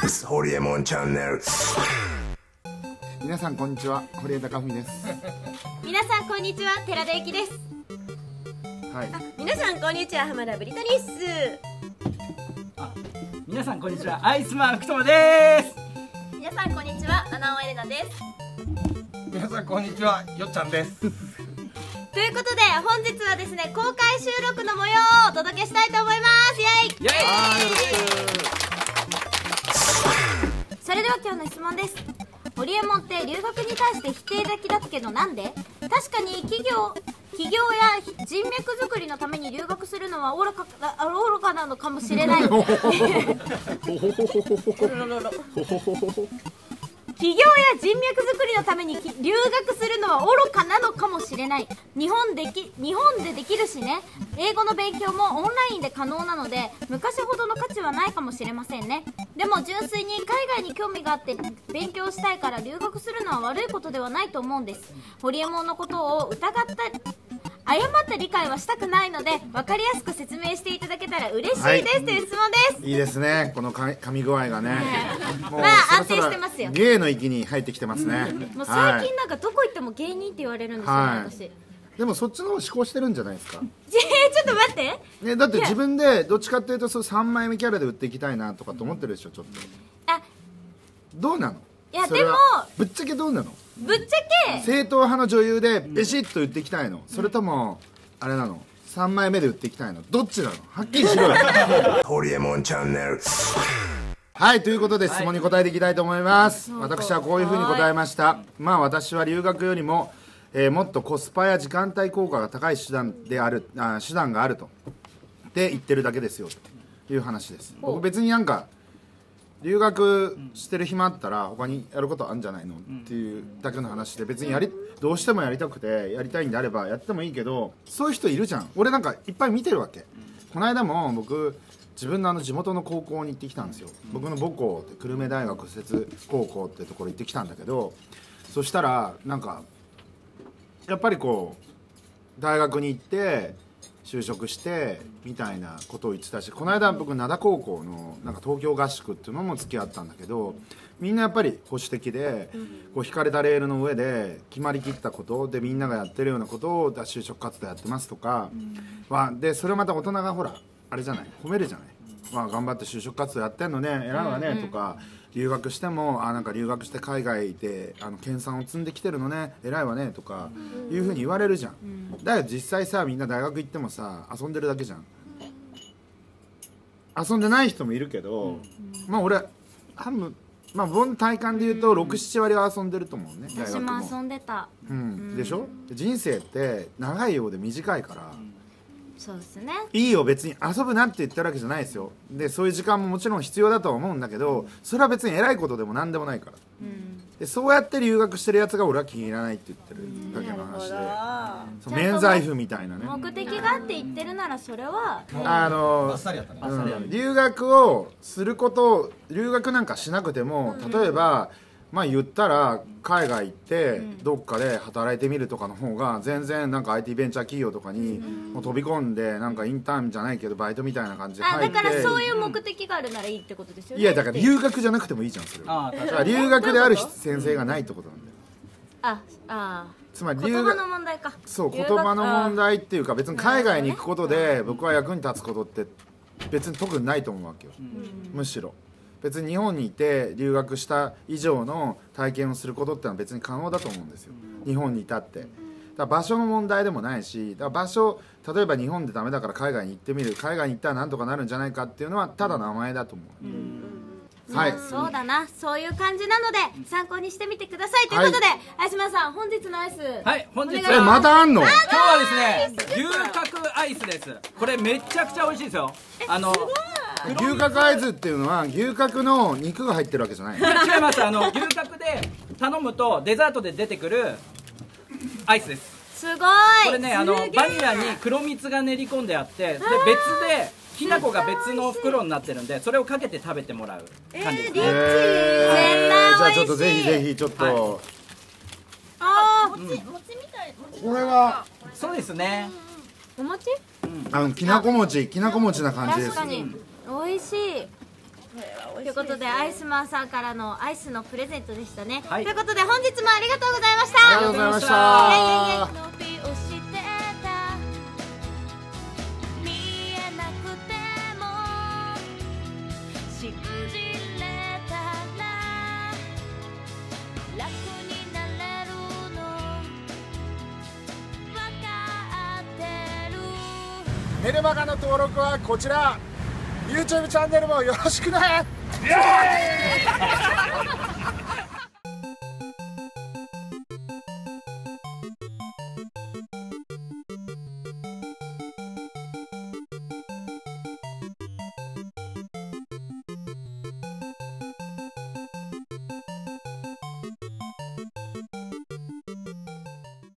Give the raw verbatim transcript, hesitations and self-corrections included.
ホリエモンチャンネル。 皆さんこんにちは、堀江貴文です。 皆さんこんにちは、寺田由紀です。 はい。 皆さんこんにちは、浜田ブリトニス。 皆さんこんにちは、アイスマン福友です。 皆さんこんにちは、七尾エレナです。 皆さんこんにちは、よっちゃんです。 ということで本日はですね、公開収録の模様をお届けしたいと思います。イエイイエイ。それでは今日の質問です。ホリエモンって留学に対して否定的だけどなんで？確かに企業企業や人脈作りのために留学するのは愚か愚かなのかもしれない。企業や人脈作りのために留学するのは愚かなのかもしれない。日本でき日本でできるしね。英語の勉強もオンラインで可能なので昔ほどの価値はないかもしれませんね。でも純粋に海外に興味があって勉強したいから留学するのは悪いことではないと思うんです。ホリエモンのことを疑った誤った理解はしたくないので分かりやすく説明していただけたら嬉しいです、はい、という質問です。 いいですね、この噛み具合がね、 もうまあ安定してますよ。 芸の域に入ってきてますね。 もう最近なんかどこ行っても芸人って言われるんですよ、はい、私。 でもそっちの方思考してるんじゃないですか。 ちょっと待って、 ね、だって自分でどっちかっていうとそうさんまいめキャラで売っていきたいなとかと思ってるでしょ、ちょっと。あ、どうなの？ いやでもぶっちゃけどうなの？ ぶっちゃけ正統派の女優でビシッと売っていきたいの、それともあれなの、さんまいめで売っていきたいの、どっちなの？はっきりしろよ。 ホリエモンチャンネル。 はい、ということで質問に答えていきたいと思います。はい、私はこういうふうに答えました。まあ私は留学よりも、えー、もっとコスパや時間帯効果が高い手段であるあ手段があるとで言ってるだけですよという話です。僕別になんか留学してる暇あったら他にやることあるんじゃないのっていうだけの話で、別にやりどうしてもやりたくてやりたいんであればやってもいいけど、そういう人いるじゃん。俺なんかいっぱい見てるわけ。この間も僕自分のあの地元の高校に行ってきたんですよ。僕の母校って久留米大学施設高校ってところ行ってきたんだけど、そしたらなんかやっぱりこう大学に行って就職してみたいなことを言ってたし、この間僕灘高校のなんか東京合宿っていうのも付き合ったんだけど、みんなやっぱり保守的でこう引かれたレールの上で決まりきったことでみんながやってるようなことを就職活動やってますとかはで、それまた大人がほらあれじゃない、褒めるじゃない。まあ頑張って就職活動やってんのね、偉いわねとか、留学してもあなんか留学して海外であの研鑽を積んできてるのね、偉いわねとかいうふうに言われるじゃん。だから実際さ、みんな大学行ってもさ遊んでるだけじゃん。遊んでない人もいるけど、まあ俺半分まあ僕の体感で言うとろく、なな割は遊んでると思うね。 私も遊んでた。 うんでしょ。人生って長いようで短いから。 そうですね。 いいよ、別に遊ぶなって言ってるわけじゃないですよ。でそういう時間ももちろん必要だとは思うんだけど、それは別に偉いことでも何でもないから、うん、でそうやって留学してるやつが俺は気に入らないって言ってるだけの話で、そう免罪符みたいなね、 目的があって言ってるならそれはあの、うん、留学をすることを留学なんかしなくても、例えば、うんまあ言ったら海外行ってどっかで働いてみるとかの方が全然なんか アイティー ベンチャー企業とかにもう飛び込んでなんかインターンじゃないけどバイトみたいな感じで入って、 あだからそういう目的があるならいいってことですよね。 いやだから留学じゃなくてもいいじゃんそれは。あ留学である先生がないってことなんだよ。 ああつまり言葉の問題か。 そう言葉の問題っていうか、別に海外に行くことで僕は役に立つことって別に特にないと思うわけよ、むしろ。別に日本にいて留学した以上の体験をすることってのは別に可能だと思うんですよ、日本にいたって。だから場所の問題でもないし、だから場所例えば日本でダメだから海外に行ってみる、海外に行ったらなんとかなるんじゃないかっていうのはただ名前だと思う、うんはい、 そうだな、そういう感じなので参考にしてみてくださいということで、はい、アイスマンさん本日のアイス、 はい本日えまたあんの？ 今日はですね牛角アイスです。これめちゃくちゃ美味しいですよ。あの牛角アイスっていうのは牛角の肉が入ってるわけじゃない。 違います。あの牛角で頼むとデザートで出てくるアイスです。 すごい。 これねあのバニラに黒蜜が練り込んであって、で別できな粉が別の袋になってるんで、それをかけて食べてもらう感じですね。 えー、じゃあちょっとぜひぜひちょっと、はい、 ああ、餅、餅みたい。 これはそうですね。 お餅？ あのきなこ餅、きなこ餅な感じです。 確かに美味しい。 ということでアイスマンさんからのアイスのプレゼントでしたね、 はい、 ということで本日もありがとうございました。 ありがとうございました。 イエイイエイイエイ。見えなくても信じれたら楽になれるの分かってる。 メルマガの登録はこちら、 YouTube チャンネルもよろしくね。